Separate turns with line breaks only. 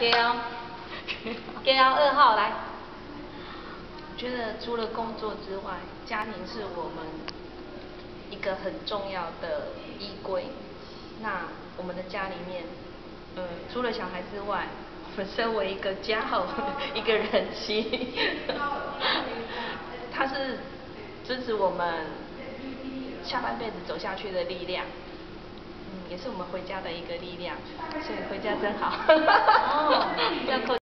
给哦，给哦，2号来。我觉得除了工作之外，家庭是我们一个很重要的依归。那我们的家里面，除了小孩之外，我们身为一个家后一个人妻，他是支持我们下半辈子走下去的力量。也是我们回家的一个力量，所以回家真好。哦，要扣。